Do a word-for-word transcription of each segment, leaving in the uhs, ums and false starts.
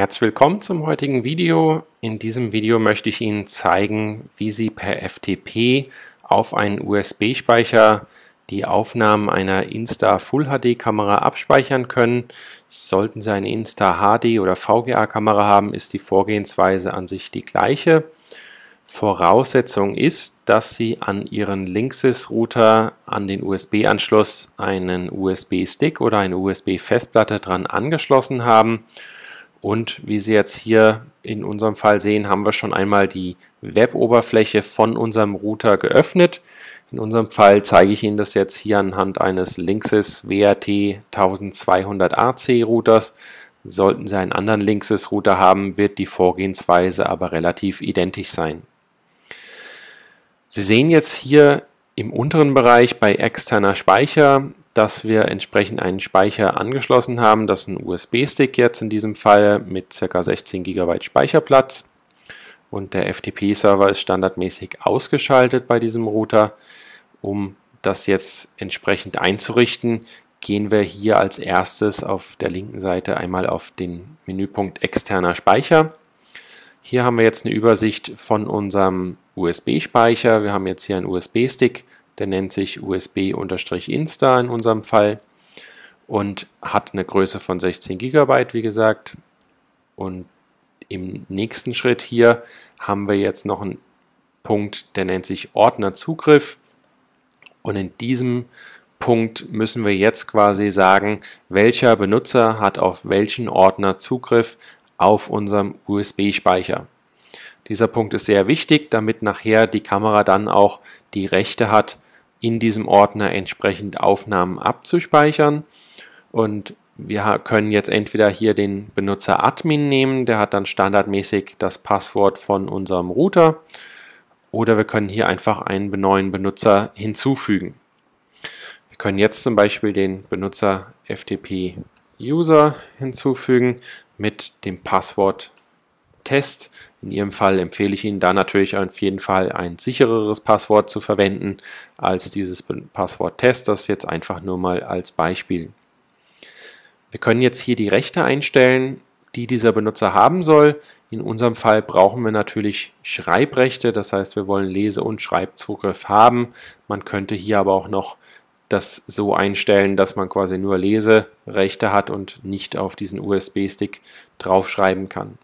Herzlich willkommen zum heutigen Video. In diesem Video möchte ich Ihnen zeigen, wie Sie per F T P auf einen U S B-Speicher die Aufnahmen einer Insta Full H D Kamera abspeichern können. Sollten Sie eine Insta H D oder V G A Kamera haben, ist die Vorgehensweise an sich die gleiche. Voraussetzung ist, dass Sie an Ihren Linksys Router an den U S B-Anschluss einen U S B-Stick oder eine U S B-Festplatte dran angeschlossen haben. Und wie Sie jetzt hier in unserem Fall sehen, haben wir schon einmal die Web-Oberfläche von unserem Router geöffnet. In unserem Fall zeige ich Ihnen das jetzt hier anhand eines Linksys W R T zwölfhundert A C Routers. Sollten Sie einen anderen Linksys Router haben, wird die Vorgehensweise aber relativ identisch sein. Sie sehen jetzt hier im unteren Bereich bei externer Speicher, dass wir entsprechend einen Speicher angeschlossen haben. Das ist ein U S B-Stick jetzt in diesem Fall mit ca. sechzehn Gigabyte Speicherplatz. Und der F T P-Server ist standardmäßig ausgeschaltet bei diesem Router. Um das jetzt entsprechend einzurichten, gehen wir hier als erstes auf der linken Seite einmal auf den Menüpunkt externer Speicher. Hier haben wir jetzt eine Übersicht von unserem U S B-Speicher. Wir haben jetzt hier einen U S B-Stick. Der nennt sich U S B-Insta in unserem Fall und hat eine Größe von sechzehn Gigabyte, wie gesagt. Und im nächsten Schritt hier haben wir jetzt noch einen Punkt, der nennt sich Ordnerzugriff. Und in diesem Punkt müssen wir jetzt quasi sagen, welcher Benutzer hat auf welchen Ordner Zugriff auf unserem U S B-Speicher. Dieser Punkt ist sehr wichtig, damit nachher die Kamera dann auch die Rechte hat, in diesem Ordner entsprechend Aufnahmen abzuspeichern. Und wir können jetzt entweder hier den Benutzer Admin nehmen, der hat dann standardmäßig das Passwort von unserem Router, oder wir können hier einfach einen neuen Benutzer hinzufügen. Wir können jetzt zum Beispiel den Benutzer F T P User hinzufügen mit dem Passwort Test. In Ihrem Fall empfehle ich Ihnen da natürlich auf jeden Fall ein sichereres Passwort zu verwenden als dieses Passwort Test. Das jetzt einfach nur mal als Beispiel. Wir können jetzt hier die Rechte einstellen, die dieser Benutzer haben soll. In unserem Fall brauchen wir natürlich Schreibrechte, das heißt, wir wollen Lese- und Schreibzugriff haben. Man könnte hier aber auch noch das so einstellen, dass man quasi nur Leserechte hat und nicht auf diesen U S B-Stick draufschreiben kann.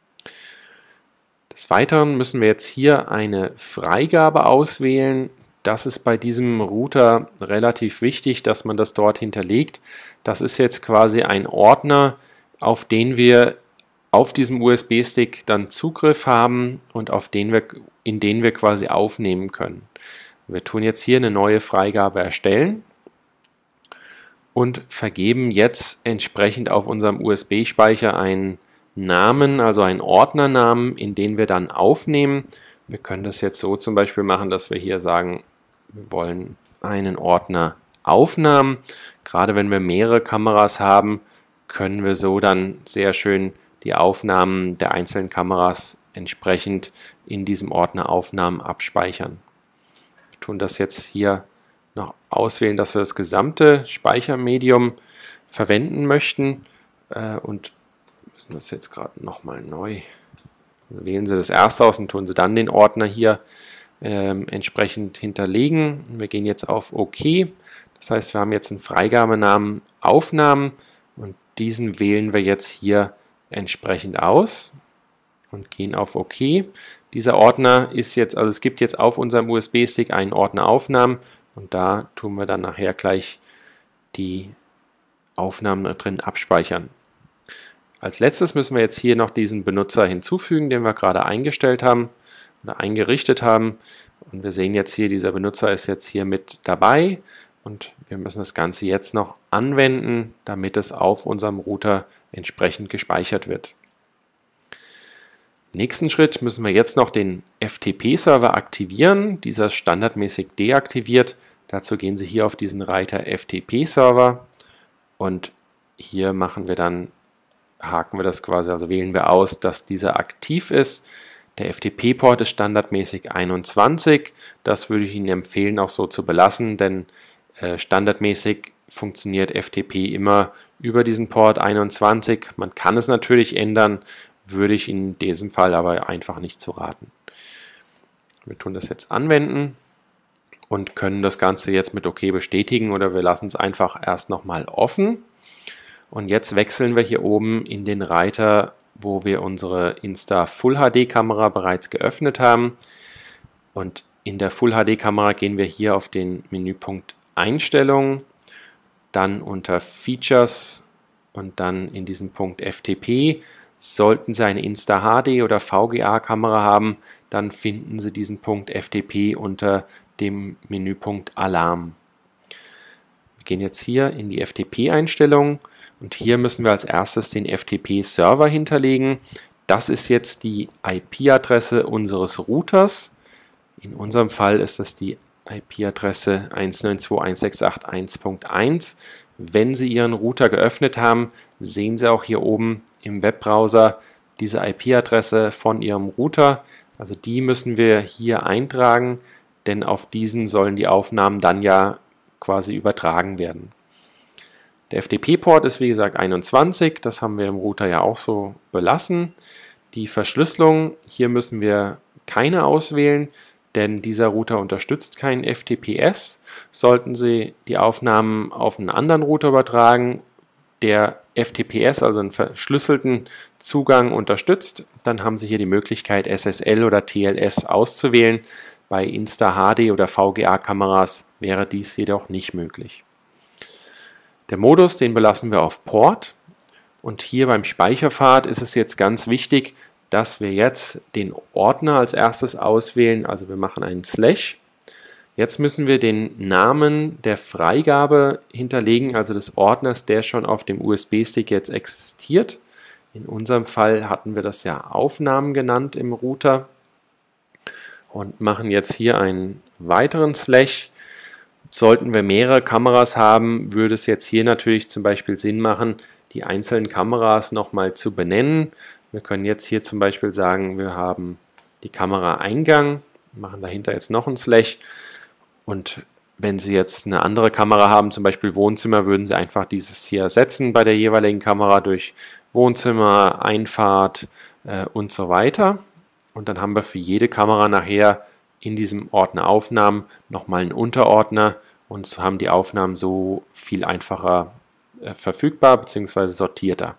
Des Weiteren müssen wir jetzt hier eine Freigabe auswählen. Das ist bei diesem Router relativ wichtig, dass man das dort hinterlegt. Das ist jetzt quasi ein Ordner, auf den wir auf diesem U S B-Stick dann Zugriff haben und auf den wir, in den wir quasi aufnehmen können. Wir tun jetzt hier eine neue Freigabe erstellen und vergeben jetzt entsprechend auf unserem U S B-Speicher einen Namen, also einen Ordnernamen, in den wir dann aufnehmen. Wir können das jetzt so zum Beispiel machen, dass wir hier sagen, wir wollen einen Ordner Aufnahmen. Gerade wenn wir mehrere Kameras haben, können wir so dann sehr schön die Aufnahmen der einzelnen Kameras entsprechend in diesem Ordner Aufnahmen abspeichern. Wir tun das jetzt hier noch auswählen, dass wir das gesamte Speichermedium verwenden möchten äh, und müssen das jetzt gerade nochmal neu. Wählen Sie das erste aus und tun Sie dann den Ordner hier ähm, entsprechend hinterlegen. Wir gehen jetzt auf OK. Das heißt, wir haben jetzt einen Freigabenamen Aufnahmen und diesen wählen wir jetzt hier entsprechend aus und gehen auf OK. Dieser Ordner ist jetzt, also es gibt jetzt auf unserem U S B-Stick einen Ordner Aufnahmen und da tun wir dann nachher gleich die Aufnahmen drin abspeichern. Als letztes müssen wir jetzt hier noch diesen Benutzer hinzufügen, den wir gerade eingestellt haben oder eingerichtet haben. Und wir sehen jetzt hier, dieser Benutzer ist jetzt hier mit dabei und wir müssen das Ganze jetzt noch anwenden, damit es auf unserem Router entsprechend gespeichert wird. Im nächsten Schritt müssen wir jetzt noch den F T P-Server aktivieren. Dieser ist standardmäßig deaktiviert. Dazu gehen Sie hier auf diesen Reiter F T P-Server und hier machen wir dann haken wir das quasi, also wählen wir aus, dass dieser aktiv ist. Der F T P-Port ist standardmäßig einundzwanzig. Das würde ich Ihnen empfehlen, auch so zu belassen, denn äh, standardmäßig funktioniert F T P immer über diesen Port einundzwanzig. Man kann es natürlich ändern, würde ich in diesem Fall aber einfach nicht zu raten. Wir tun das jetzt anwenden und können das Ganze jetzt mit OK bestätigen oder wir lassen es einfach erst nochmal offen. Und jetzt wechseln wir hier oben in den Reiter, wo wir unsere Insta Full H D Kamera bereits geöffnet haben. Und in der Full H D Kamera gehen wir hier auf den Menüpunkt Einstellungen, dann unter Features und dann in diesem Punkt F T P. Sollten Sie eine Insta H D oder V G A Kamera haben, dann finden Sie diesen Punkt F T P unter dem Menüpunkt Alarm. Wir gehen jetzt hier in die F T P-Einstellungen und hier müssen wir als erstes den F T P-Server hinterlegen. Das ist jetzt die I P-Adresse unseres Routers. In unserem Fall ist das die I P-Adresse eins neun zwei Punkt eins sechs acht Punkt eins Punkt eins. Wenn Sie Ihren Router geöffnet haben, sehen Sie auch hier oben im Webbrowser diese I P-Adresse von Ihrem Router. Also die müssen wir hier eintragen, denn auf diesen sollen die Aufnahmen dann ja quasi übertragen werden. Der F T P-Port ist wie gesagt einundzwanzig, das haben wir im Router ja auch so belassen. Die Verschlüsselung, hier müssen wir keine auswählen, denn dieser Router unterstützt kein F T P S. Sollten Sie die Aufnahmen auf einen anderen Router übertragen, der F T P S, also einen verschlüsselten Zugang unterstützt, dann haben Sie hier die Möglichkeit, S S L oder T L S auszuwählen. Bei Insta H D oder V G A Kameras wäre dies jedoch nicht möglich. Der Modus, den belassen wir auf Port. Und hier beim Speicherpfad ist es jetzt ganz wichtig, dass wir jetzt den Ordner als erstes auswählen. Also wir machen einen Slash. Jetzt müssen wir den Namen der Freigabe hinterlegen, also des Ordners, der schon auf dem U S B-Stick jetzt existiert. In unserem Fall hatten wir das ja Aufnahmen genannt im Router. Und machen jetzt hier einen weiteren Slash. Sollten wir mehrere Kameras haben, würde es jetzt hier natürlich zum Beispiel Sinn machen, die einzelnen Kameras nochmal zu benennen. Wir können jetzt hier zum Beispiel sagen, wir haben die Kameraeingang, machen dahinter jetzt noch einen Slash. Und wenn Sie jetzt eine andere Kamera haben, zum Beispiel Wohnzimmer, würden Sie einfach dieses hier ersetzen bei der jeweiligen Kamera durch Wohnzimmer, Einfahrt äh, und so weiter. Und dann haben wir für jede Kamera nachher in diesem Ordner Aufnahmen nochmal einen Unterordner und so haben die Aufnahmen so viel einfacher äh, verfügbar bzw. sortierter.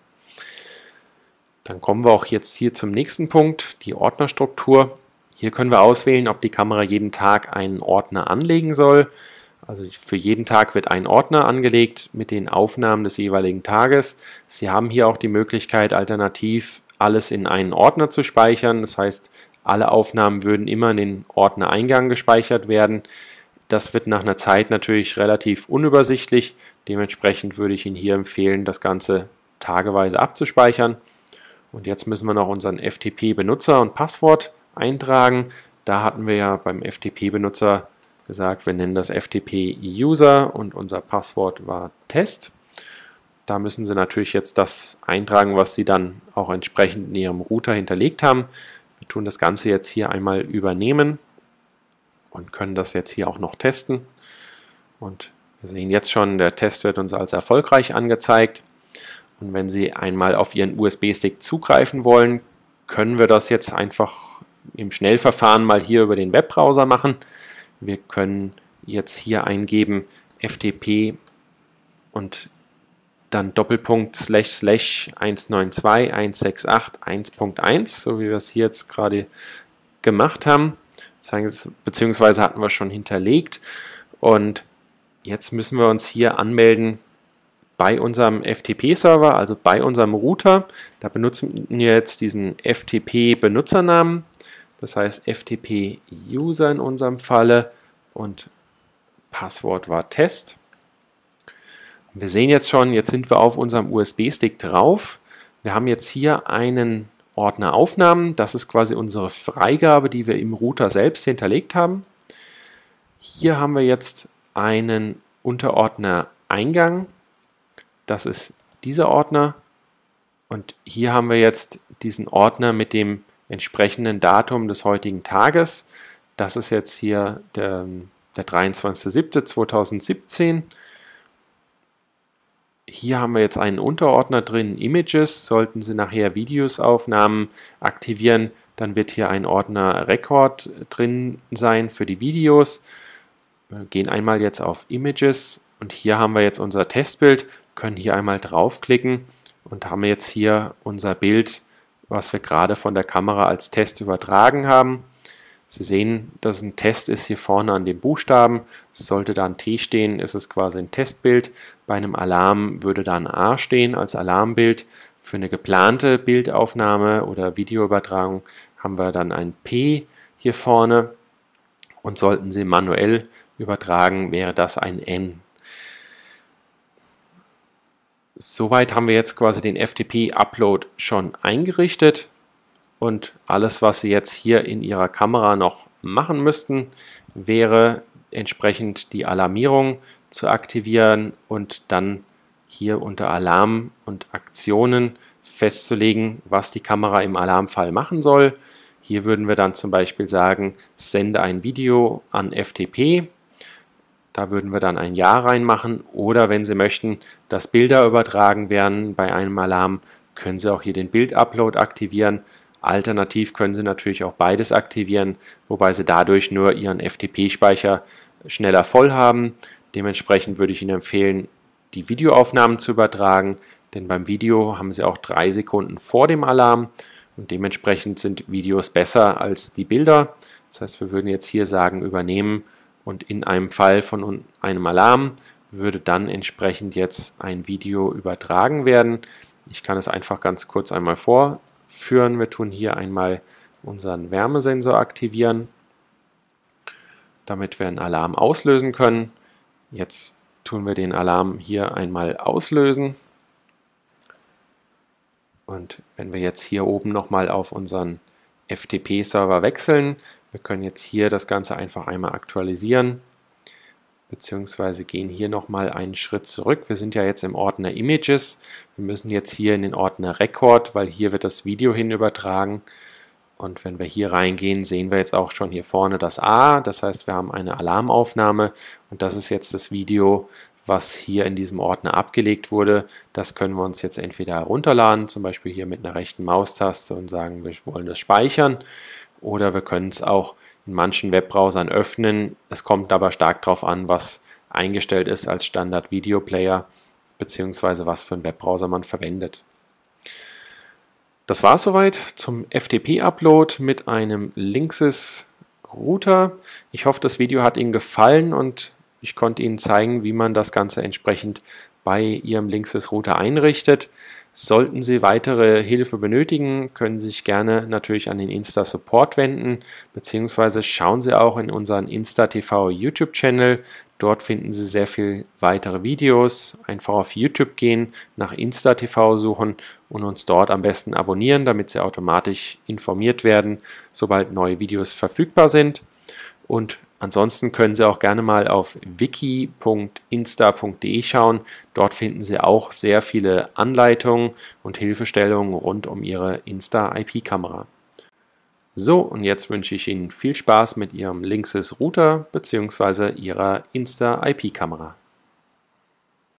Dann kommen wir auch jetzt hier zum nächsten Punkt, die Ordnerstruktur. Hier können wir auswählen, ob die Kamera jeden Tag einen Ordner anlegen soll. Also für jeden Tag wird ein Ordner angelegt mit den Aufnahmen des jeweiligen Tages. Sie haben hier auch die Möglichkeit, alternativ alles in einen Ordner zu speichern. Das heißt, alle Aufnahmen würden immer in den Ordner Eingang gespeichert werden. Das wird nach einer Zeit natürlich relativ unübersichtlich. Dementsprechend würde ich Ihnen hier empfehlen, das Ganze tageweise abzuspeichern. Und jetzt müssen wir noch unseren F T P-Benutzer und Passwort eintragen. Da hatten wir ja beim F T P-Benutzer gesagt, wir nennen das F T P-User und unser Passwort war Test. Da müssen Sie natürlich jetzt das eintragen, was Sie dann auch entsprechend in Ihrem Router hinterlegt haben. Wir tun das Ganze jetzt hier einmal übernehmen und können das jetzt hier auch noch testen. Und wir sehen jetzt schon, der Test wird uns als erfolgreich angezeigt. Und wenn Sie einmal auf Ihren U S B-Stick zugreifen wollen, können wir das jetzt einfach im Schnellverfahren mal hier über den Webbrowser machen. Wir können jetzt hier eingeben F T P und dann Doppelpunkt slash slash eins neun zwei Punkt eins sechs acht Punkt eins Punkt eins, so wie wir es hier jetzt gerade gemacht haben. Beziehungsweise hatten wir schon hinterlegt. Und jetzt müssen wir uns hier anmelden bei unserem F T P-Server, also bei unserem Router. Da benutzen wir jetzt diesen F T P-Benutzernamen, das heißt F T P-User in unserem Falle und Passwort war Test. Wir sehen jetzt schon, jetzt sind wir auf unserem U S B-Stick drauf. Wir haben jetzt hier einen Ordner Aufnahmen. Das ist quasi unsere Freigabe, die wir im Router selbst hinterlegt haben. Hier haben wir jetzt einen Unterordner Eingang. Das ist dieser Ordner. Und hier haben wir jetzt diesen Ordner mit dem entsprechenden Datum des heutigen Tages. Das ist jetzt hier der, der dreiundzwanzigster siebter zweitausendsiebzehn. Hier haben wir jetzt einen Unterordner drin, Images. Sollten Sie nachher Videosaufnahmen aktivieren, dann wird hier ein Ordner Record drin sein für die Videos. Wir gehen einmal jetzt auf Images und hier haben wir jetzt unser Testbild, können hier einmal draufklicken und haben jetzt hier unser Bild, was wir gerade von der Kamera als Test übertragen haben. Sie sehen, dass es ein Test ist hier vorne an den Buchstaben. Sollte da ein T stehen, ist es quasi ein Testbild. Bei einem Alarm würde da ein A stehen als Alarmbild. Für eine geplante Bildaufnahme oder Videoübertragung haben wir dann ein P hier vorne. Und sollten Sie manuell übertragen, wäre das ein N. Soweit haben wir jetzt quasi den F T P-Upload schon eingerichtet. Und alles, was Sie jetzt hier in Ihrer Kamera noch machen müssten, wäre entsprechend die Alarmierung zu aktivieren und dann hier unter Alarm und Aktionen festzulegen, was die Kamera im Alarmfall machen soll. Hier würden wir dann zum Beispiel sagen, sende ein Video an F T P. Da würden wir dann ein Ja reinmachen. Oder wenn Sie möchten, dass Bilder übertragen werden bei einem Alarm, können Sie auch hier den Bildupload aktivieren. Alternativ können Sie natürlich auch beides aktivieren, wobei Sie dadurch nur Ihren F T P-Speicher schneller voll haben. Dementsprechend würde ich Ihnen empfehlen, die Videoaufnahmen zu übertragen, denn beim Video haben Sie auch drei Sekunden vor dem Alarm und dementsprechend sind Videos besser als die Bilder. Das heißt, wir würden jetzt hier sagen, übernehmen und in einem Fall von einem Alarm würde dann entsprechend jetzt ein Video übertragen werden. Ich kann es einfach ganz kurz einmal vor. Führen. Wir tun hier einmal unseren Wärmesensor aktivieren, damit wir einen Alarm auslösen können. Jetzt tun wir den Alarm hier einmal auslösen. Und wenn wir jetzt hier oben nochmal auf unseren F T P-Server wechseln, wir können jetzt hier das Ganze einfach einmal aktualisieren, beziehungsweise gehen hier nochmal einen Schritt zurück. Wir sind ja jetzt im Ordner Images. Wir müssen jetzt hier in den Ordner Record, weil hier wird das Video hin übertragen. Und wenn wir hier reingehen, sehen wir jetzt auch schon hier vorne das A. Das heißt, wir haben eine Alarmaufnahme und das ist jetzt das Video, was hier in diesem Ordner abgelegt wurde. Das können wir uns jetzt entweder herunterladen, zum Beispiel hier mit einer rechten Maustaste und sagen, wir wollen das speichern. Oder wir können es auch in manchen Webbrowsern öffnen. Es kommt aber stark darauf an, was eingestellt ist als Standard-Video-Player beziehungsweise was für einen Webbrowser man verwendet. Das war es soweit zum F T P-Upload mit einem Linksys-Router. Ich hoffe, das Video hat Ihnen gefallen und ich konnte Ihnen zeigen, wie man das Ganze entsprechend bei Ihrem Linksys-Router einrichtet. Sollten Sie weitere Hilfe benötigen, können Sie sich gerne natürlich an den Insta-Support wenden, beziehungsweise schauen Sie auch in unseren Insta-T V YouTube-Channel. Dort finden Sie sehr viel weitere Videos. Einfach auf YouTube gehen, nach Insta-T V suchen und uns dort am besten abonnieren, damit Sie automatisch informiert werden, sobald neue Videos verfügbar sind. Und ansonsten können Sie auch gerne mal auf wiki punkt insta punkt de schauen. Dort finden Sie auch sehr viele Anleitungen und Hilfestellungen rund um Ihre Insta-I P-Kamera. So, und jetzt wünsche ich Ihnen viel Spaß mit Ihrem Linksys Router bzw. Ihrer Insta-I P-Kamera.